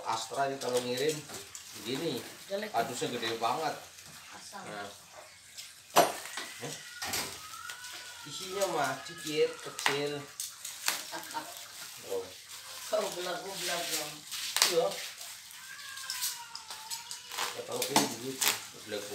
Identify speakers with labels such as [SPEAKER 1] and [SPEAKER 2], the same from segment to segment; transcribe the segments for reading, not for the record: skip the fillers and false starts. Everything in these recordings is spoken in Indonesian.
[SPEAKER 1] Astra ini kalau ngirim begini, adusnya gede banget. Nah, isinya mah dikit kecil. Oh,
[SPEAKER 2] belagu dong.
[SPEAKER 1] iya. Ya kalau ini begitu, belagu.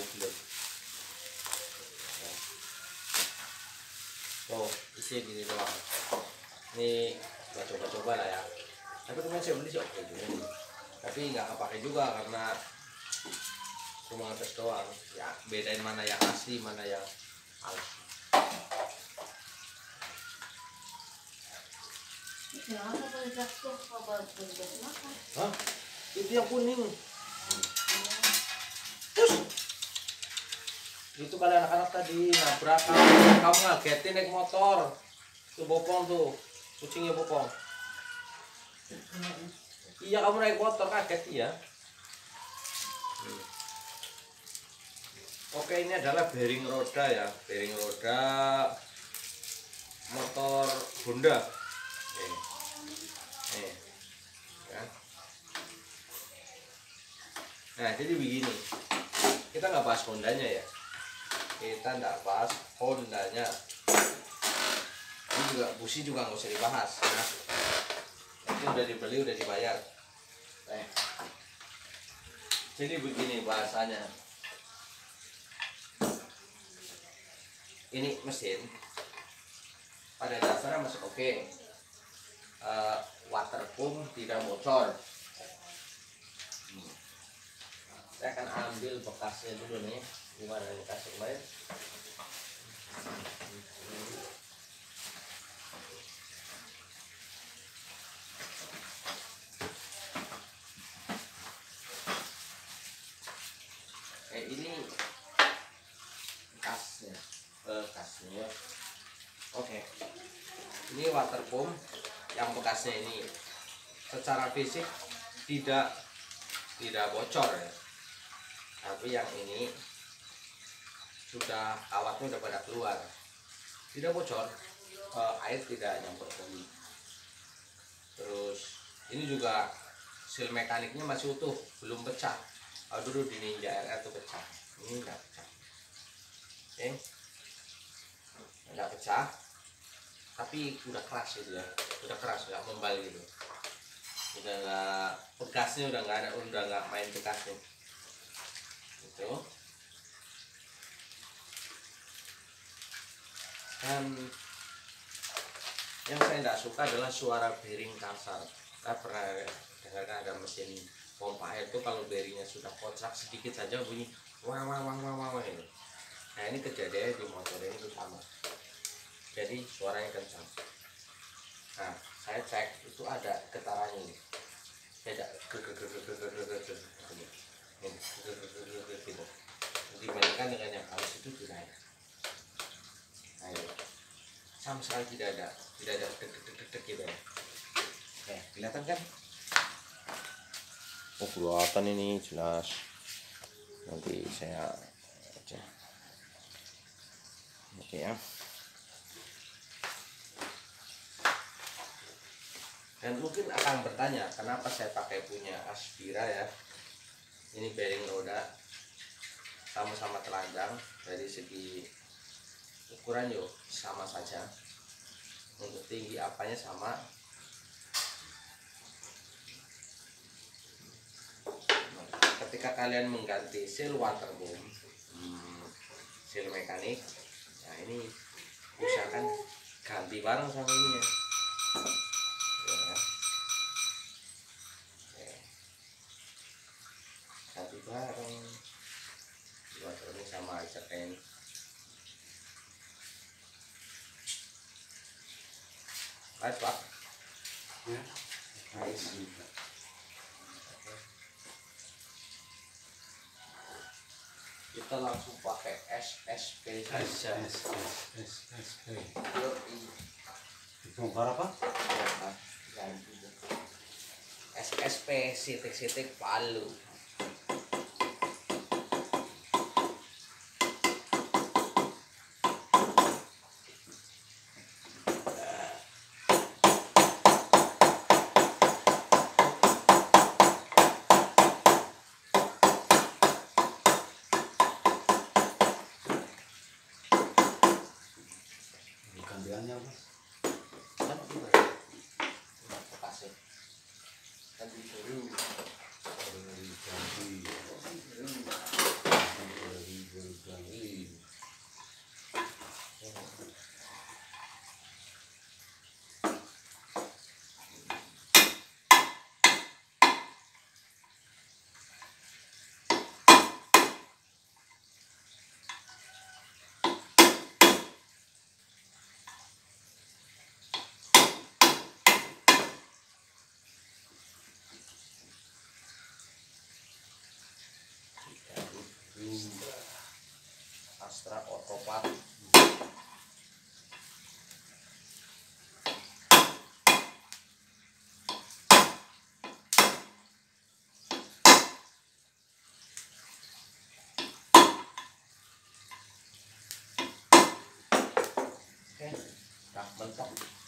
[SPEAKER 1] Oh, isi gini doang. Ini coba lah ya. Tapi kemarin saya beli sih oke juga nih. Tapi nggak kepake juga karena cuma ngetes doang. Ya bedain mana yang asli, mana yang palsu.
[SPEAKER 2] Kenapa pakai jakso kalau makan?
[SPEAKER 1] Hah? Itu yang kuning. Itu kali anak-anak tadi nabrak kamu ngagetin naik motor. Tuh Bopong tuh, kucingnya Bopong. Iya kamu naik motor kaget ya. Oke, ini adalah bearing roda ya, bearing roda motor Honda. Ya. Nah jadi begini, kita nggak bahas Hondanya ya, kita nggak bahas Hondanya. Ini juga busi juga nggak usah dibahas ya. Itu udah dibeli, udah dibayar. Jadi begini bahasanya. Ini mesin pada dasarnya masih oke. Water pump tidak bocor. Saya akan ambil bekasnya dulu nih. Gimana nih kasih kemarin? Ini bekasnya. Oke. Ini water pump yang bekasnya ini secara fisik tidak bocor ya. Tapi yang ini sudah kawatnya udah pada keluar. Tidak bocor, air tidak nyampur lagi. Terus ini juga seal mekaniknya masih utuh, belum pecah. Dulu di Ninja RR itu pecah, ini enggak pecah. Oke, enggak pecah, tapi udah keras gitu ya, udah keras, nggak membal gitu, udah nggak bekasnya, udah nggak main bekasnya, gitu. Dan yang saya tidak suka adalah suara bearing kasar. Saya pernah dengarkan ada mesin pompa air itu kalau bearingnya sudah kocak sedikit saja bunyi wang gitu. Nah ini kejadiannya di motor ini tuh sama, jadi suaranya kencang. Nah saya cek itu ada getarannya ini, beda gitu. Dibandingkan dengan yang halus itu tidak ada. Nah ini sama sekali tidak ada deg gitu ya. Kelihatan kan? Oh kelihatan ini jelas. Nanti saya aja. Oke ya. Dan mungkin akan bertanya kenapa saya pakai punya Aspira ya. Ini bearing roda sama-sama telanjang, dari segi ukuran yuk sama saja. Untuk tinggi apanya sama. Ketika kalian mengganti seal water pump, seal mekanik, nah ini usahakan ganti bareng sama ini ya. Ganti bareng water ini sama cepen. Baik Pak. Ya. Baik. Kita langsung pakai SSP saja.
[SPEAKER 3] SSP. Dibongkar apa?
[SPEAKER 1] SSP sitik-sitik Palu.
[SPEAKER 3] Harganya mas?
[SPEAKER 1] Kan juga kasih kan disuruh
[SPEAKER 3] Ganti. Ganti.
[SPEAKER 1] Astra Otopat. Oke, udah mentok.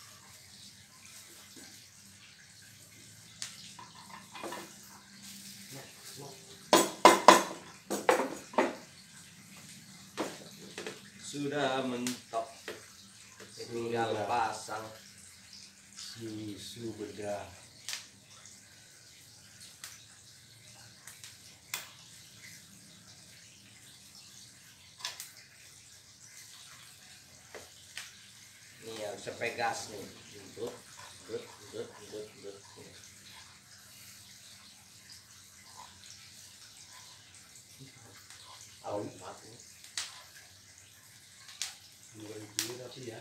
[SPEAKER 1] Sudah mentok, tinggal pasang
[SPEAKER 3] Susu bedah.
[SPEAKER 1] nih yang sepegas nih, untuk dut. Tahu mati.
[SPEAKER 3] Bukan itu tapi ya.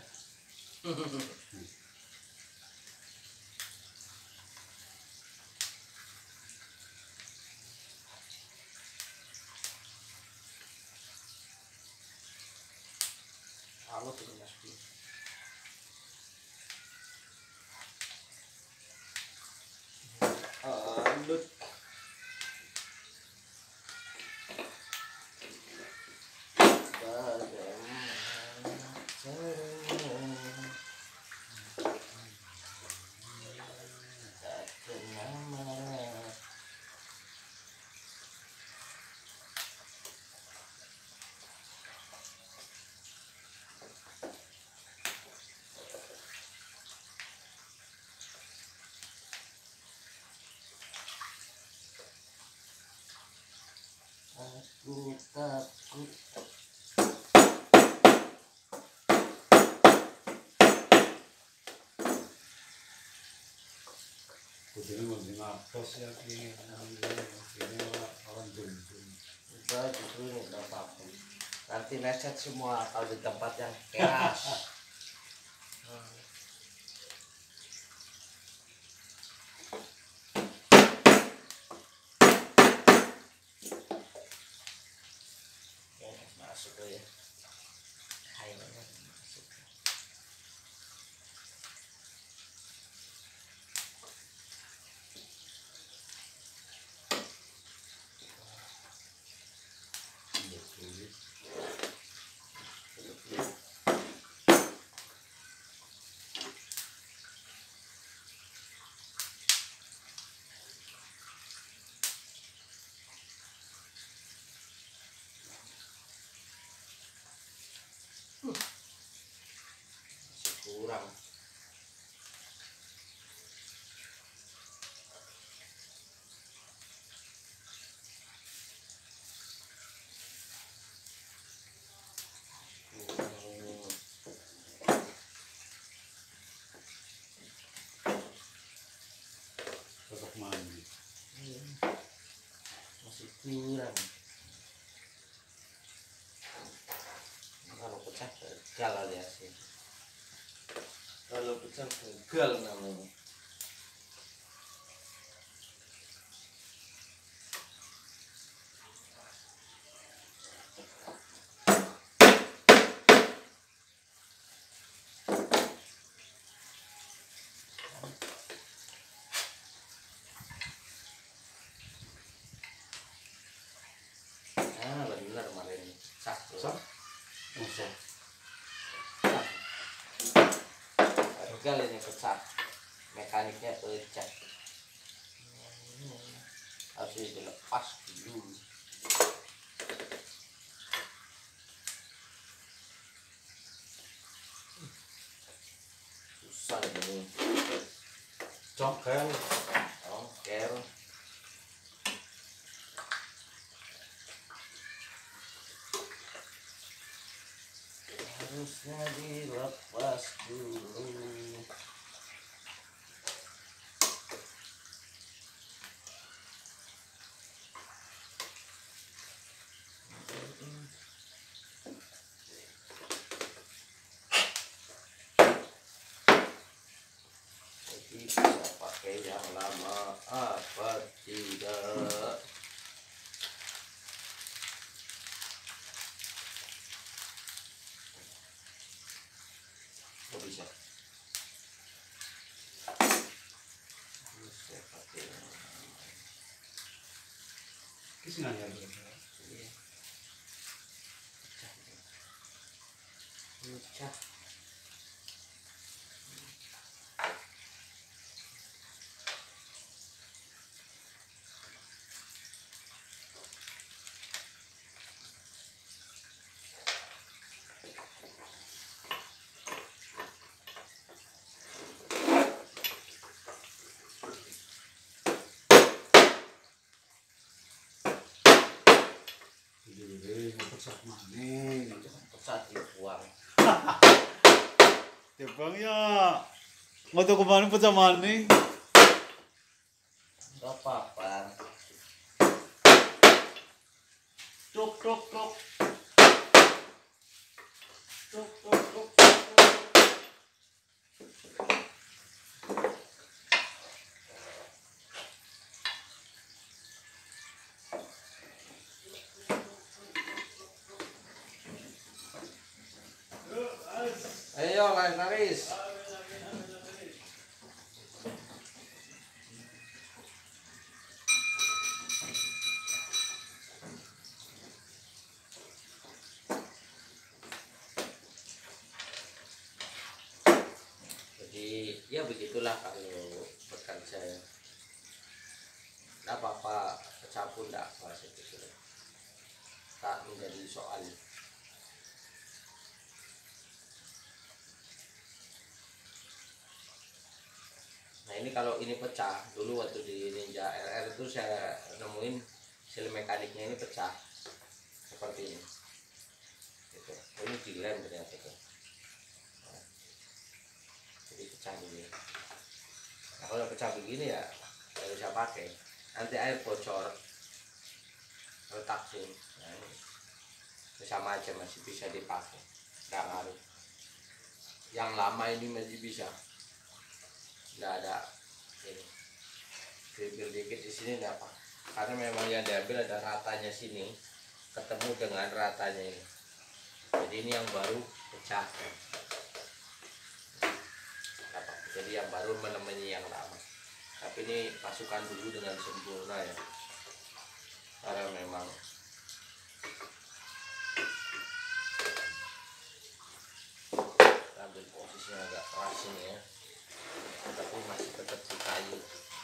[SPEAKER 1] Halo tuh Mas Bi. Aduh. Aku takut.
[SPEAKER 3] Ini mau ngatos ya ini orang jum-jum.
[SPEAKER 1] Udah gitu ini udah apa-apa. Nanti neset semua kalau di tempat yang keras. Oke, masuk tuh ya. Kayaknya masuk. Kurang.
[SPEAKER 3] Tetap mandi.
[SPEAKER 1] Masih kurang. Kalau pecah gagal ya sih. Kalau pecah gagal namanya. Ah bener kemarin pecah.
[SPEAKER 3] Sah? Masuk.
[SPEAKER 1] Gagal ini pecah. Mekaniknya pecah. Harus dilepas dulu. susah ini.
[SPEAKER 3] Congkel.
[SPEAKER 1] Ongker. Harusnya dilepas dulu. Jadi bisa pakai yang lama apa tidak? Oh bisa. Bisa pakai yang lama.
[SPEAKER 3] Kisah ya berarti.
[SPEAKER 1] Iya. Pecah.
[SPEAKER 3] Jadi ngepecah maning.
[SPEAKER 1] Pecah dibuang.
[SPEAKER 3] Ya bang ya. Mau tuh kemarin pecah maning.
[SPEAKER 1] Gak apa-apa. Tuk tuk tuk. Tuk tuk tuk. Ayo laris. Jadi ya begitulah kalau bekerja. Tidak apa-apa pecah pun tidak apa sebetulnya. Tak menjadi soal. Nah ini kalau ini pecah, dulu waktu di Ninja RR itu saya nemuin seal mekaniknya ini pecah seperti ini. Gitu. Oh, ini dilem ternyata itu. Nah, jadi pecah begini. Nah kalau pecah begini ya nggak bisa pakai. Nanti air bocor, retak sih. Nah, ini sama aja masih bisa dipakai. Nggak ngaruh. Yang lama ini masih bisa. Nggak ada ini kribil dikit di sini nggak apa, karena memang yang diambil ada ratanya sini ketemu dengan ratanya ini, jadi ini yang baru pecah apa, jadi yang baru menemani yang lama, tapi ini pasukan dulu dengan sempurna ya, karena memang ambil posisinya agak keras ini ya, tapi masih tetap di kayu.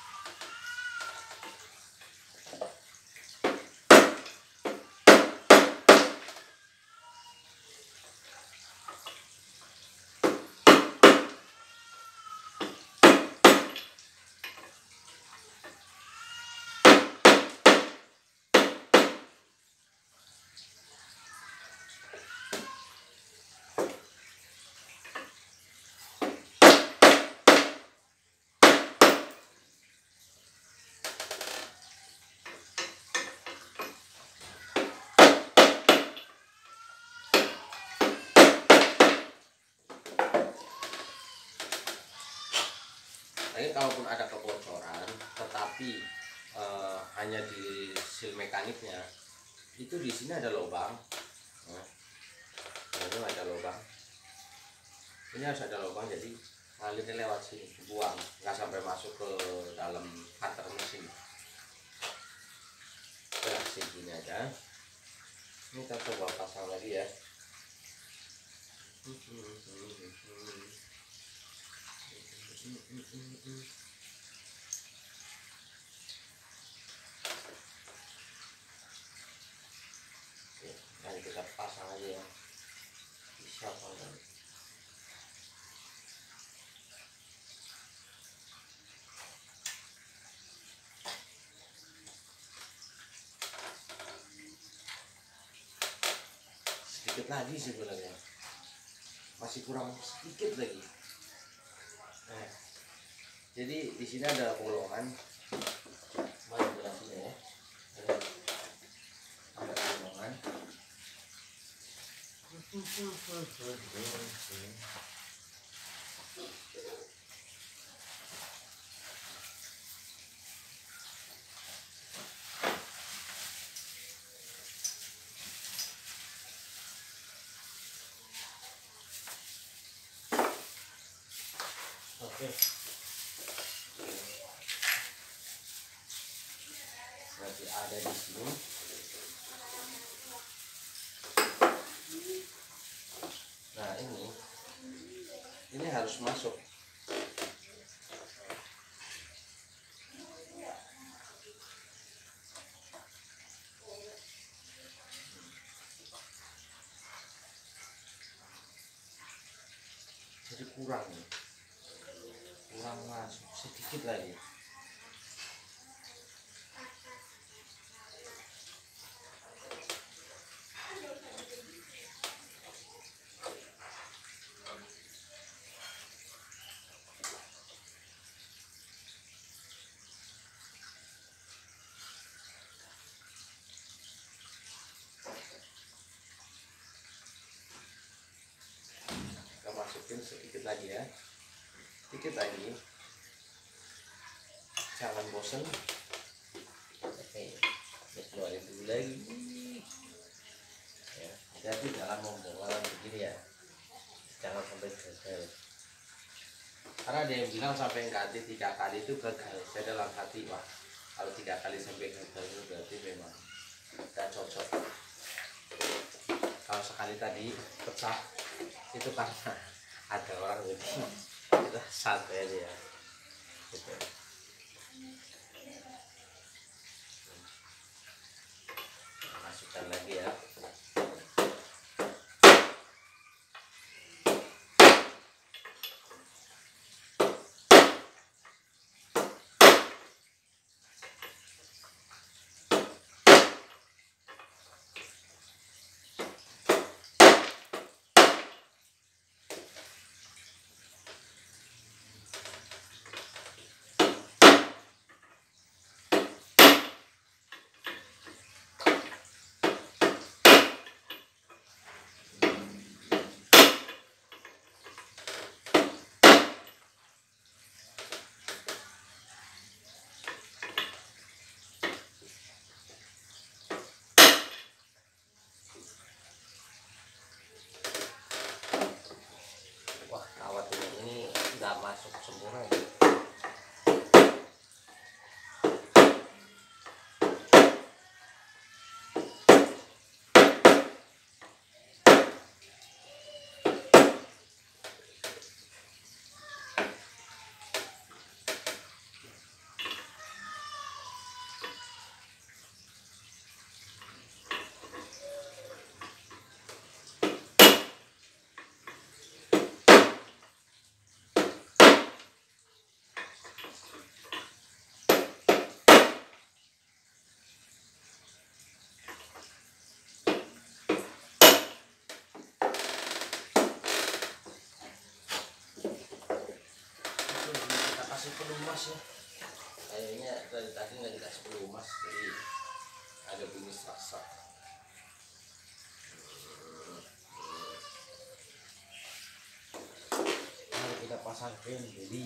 [SPEAKER 1] Tapi kalaupun ada kebocoran, tetapi hanya di seal mekaniknya, itu di sini ada lubang. Nah, ini ada lubang. Ini harus ada lubang, jadi ngalirnya lewat sini, buang, nggak sampai masuk ke dalam cutter mesin. Nah, segini aja. Ini kita coba pasang lagi ya. Oke, nanti kita pasang aja ya. Bisa apa enggak? lagi sebenarnya, masih kurang sedikit lagi. Nah, jadi di sini ada bolongan, mari belah sini ya, ada bolongan. Oke. Berarti ada di sini. Nah, ini harus masuk. Jadi kurang nih. Kurang masuk sedikit lagi. Kita masukin sedikit lagi ya, sedikit lagi, jangan bosan. Oke, kita keluarin dulu lagi ya. Jadi jangan membongkar begini ya, jangan sampai gagal, karena ada yang bilang sampai ganti 3 kali itu gagal. Saya dalam hati, wah kalau 3 kali sampai gagal itu berarti memang tidak cocok. Kalau sekali tadi pecah itu karena ada orang gitu, kita santai aja ya gitu. Masukkan lagi ya. Wah, kawat ini nggak masuk sempurna ya. Kita kasih pelumas ya, kayaknya dari tadi nggak dikasih pelumas, jadi ada bunyi sak-sak. Mari kita pasangkan jadi.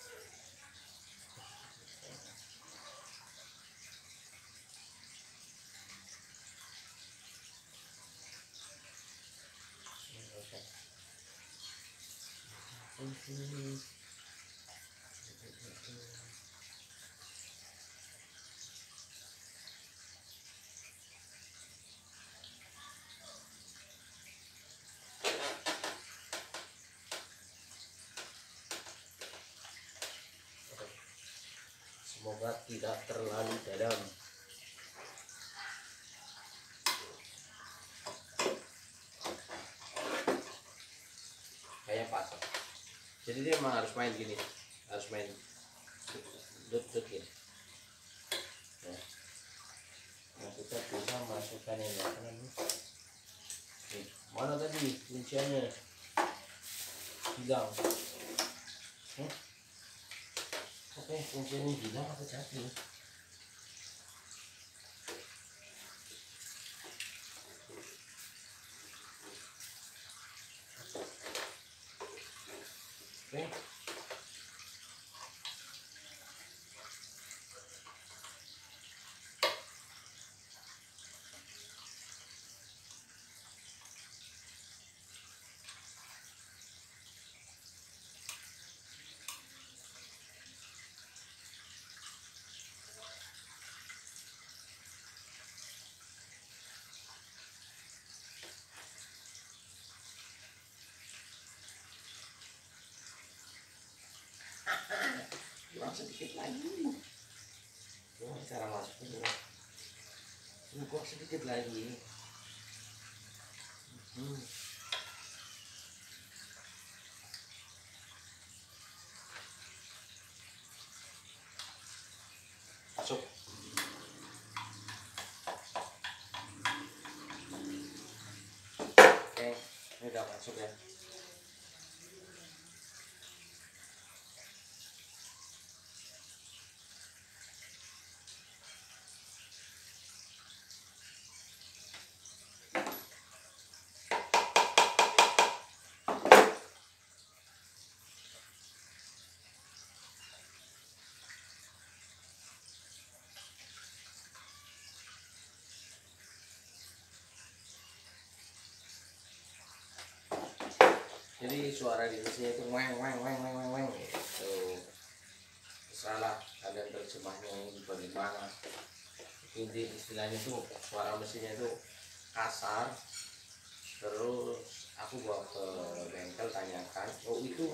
[SPEAKER 1] Semoga tidak terlalu dalam. Kayak pasang. Jadi dia memang harus main gini, harus main dut-dut gini. Ya. Nah, kita bisa masukkan ini. Nih. Mana tadi kunciannya? Hilang. Oke, kunciannya hilang apa jatuh? Oke. Kurang sedikit lagi. Cara masuknya kurang sedikit lagi. Masuk. Oke, ini udah masuk ya. Jadi suara di sini itu weng weng weng weng weng weng gitu. Salah kalian terjemahnya ini bagaimana? Inti istilahnya tuh suara mesinnya itu kasar. Terus aku bawa ke bengkel tanyakan, oh itu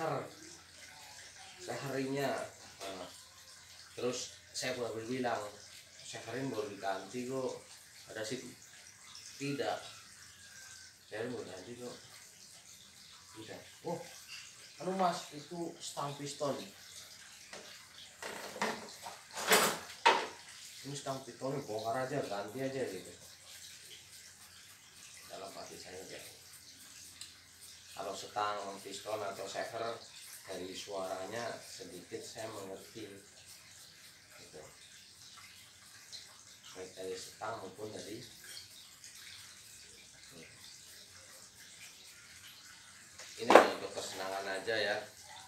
[SPEAKER 1] seharinya. Terus saya baru bilang seherin baru diganti kok. Ada sih tidak. Saya baru ganti kok. Tidak. Oh, anu mas itu stang piston. Ini stang pistonnya bongkar aja, ganti aja gitu. Dalam hati saya ya. Kalau stang piston atau seher dari suaranya sedikit saya mengerti. Gitu. Baik dari stang maupun dari ini untuk kesenangan aja ya,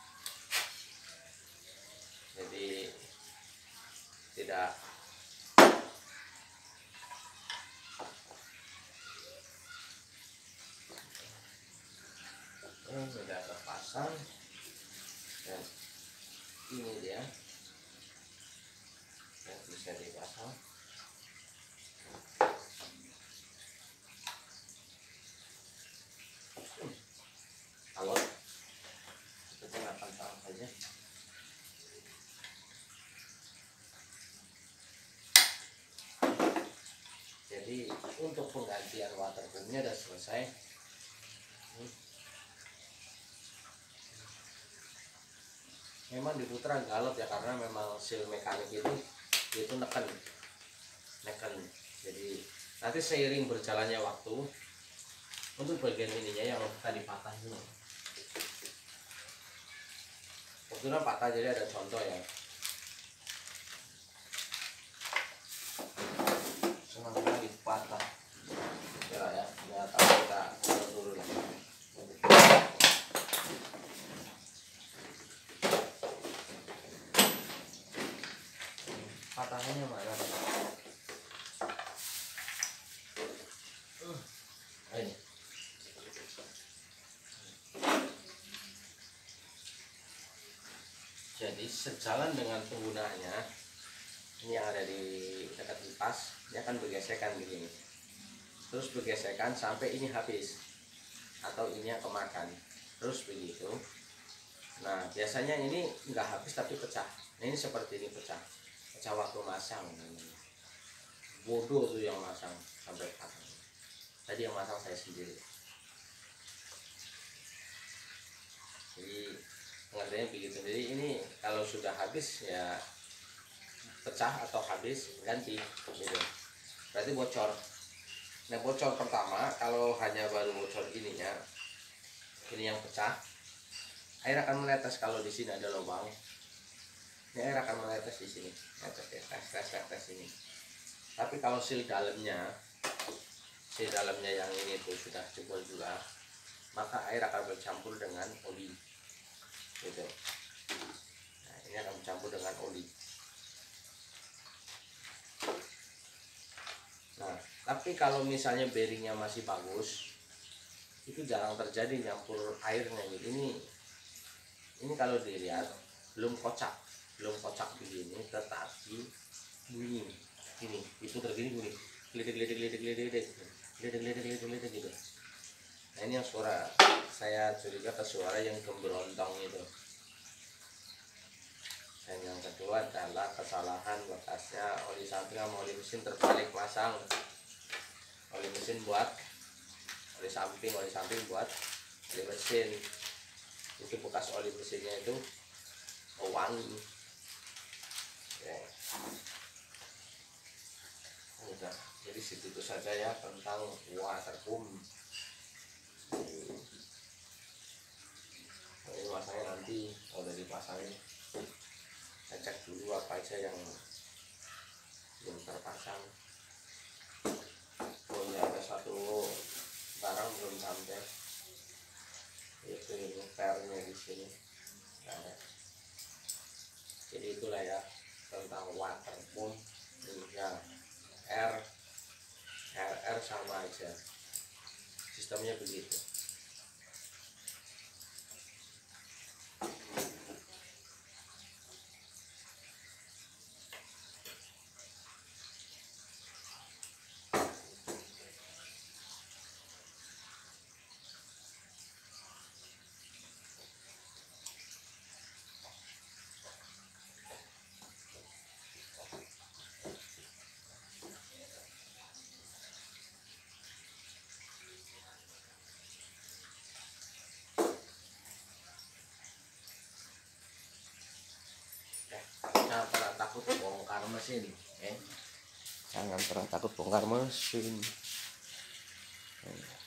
[SPEAKER 1] jadi tidak sudah terpasang dan ini dia yang bisa dipasang. Kalau kita tinggal pantang saja. Jadi untuk penggantian waterboomnya sudah selesai. Memang diputar galap ya, karena memang seal mekanik itu neken. Jadi nanti seiring berjalannya waktu untuk bagian ininya yang tadi patah ini, kebetulan patah jadi ada contoh ya. Senang sekali patah ya, nggak tahu kita turun. Patahnya mana? Ini. Jadi sejalan dengan penggunaannya, ini yang ada di dekat kipas, ini akan bergesekan begini. Terus bergesekan sampai ini habis atau ini yang kemakan. Terus begitu. Nah biasanya ini nggak habis tapi pecah. Nah, ini seperti ini pecah waktu masang. Bodoh tuh yang masang sampai patah. Tadi yang masang saya sendiri. Jadi pengertiannya begitu. Jadi ini kalau sudah habis ya pecah atau habis ganti gitu. Berarti bocor. Nah, bocor pertama kalau hanya baru bocor ininya, ini yang pecah, air akan menetes. Kalau di sini ada lubang, ini air akan menetes di sini, tes ini. Tapi kalau seal dalamnya yang ini tuh sudah jebol juga, maka air akan bercampur dengan oli, gitu. Nah, ini akan bercampur dengan oli. Nah, tapi kalau misalnya bearingnya masih bagus, itu jarang terjadi nyampur airnya gitu. Ini kalau dilihat belum kocak begini, tetapi bunyi ini diputar gini bunyi ledek gitu. Nah, ini yang suara, saya curiga ke suara yang gemberontong itu. Dan yang kedua adalah kesalahan bekasnya oli samping sama oli mesin terbalik pasang. Oli mesin buat oli samping buat oli mesin. Itu bekas oli mesinnya itu wangi. Ya. Udah, jadi segitu saja ya tentang waterboom. Ini masanya nanti udah dipasangin. Saya cek dulu apa aja yang belum terpasang. Oh ya, ada satu barang belum sampai, yaitu ini pernya di sini. Nah, jadi itulah ya tentang waterboom. Ya, RR sama aja, sistemnya begitu. Jangan pernah takut bongkar mesin, jangan pernah takut bongkar mesin.